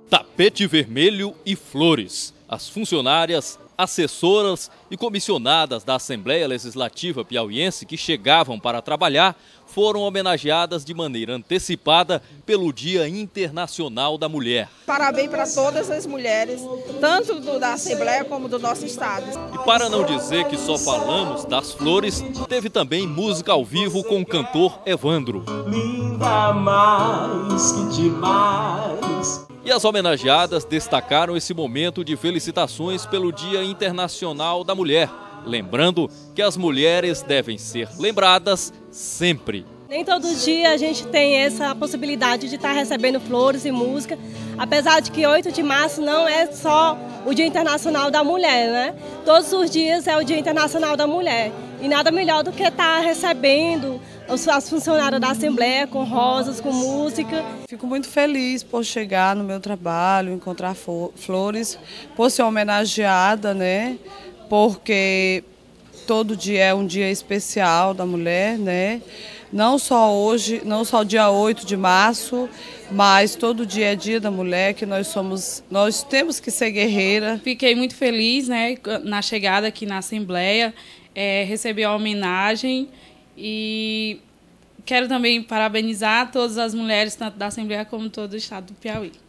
Tapete vermelho e flores. As funcionárias, assessoras e comissionadas da Assembleia Legislativa Piauiense que chegavam para trabalhar foram homenageadas de maneira antecipada pelo Dia Internacional da Mulher. Parabéns para todas as mulheres, tanto da Assembleia como do nosso estado. E para não dizer que só falamos das flores, teve também música ao vivo com o cantor Evandro. Linda mais que demais. E as homenageadas destacaram esse momento de felicitações pelo Dia Internacional da Mulher, lembrando que as mulheres devem ser lembradas sempre. Nem todo dia a gente tem essa possibilidade de estar recebendo flores e música, apesar de que 8 de março não é só o Dia Internacional da Mulher, né? Todos os dias é o Dia Internacional da Mulher. E nada melhor do que estar recebendo as funcionárias da Assembleia com rosas, com música. Fico muito feliz por chegar no meu trabalho, encontrar flores, por ser homenageada, né? Porque todo dia é um dia especial da mulher, né? Não só hoje, não só dia 8 de março, mas todo dia é dia da mulher, que nós temos que ser guerreira. Fiquei muito feliz, né, na chegada aqui na Assembleia, recebi a homenagem e quero também parabenizar todas as mulheres, tanto da Assembleia como todo o estado do Piauí.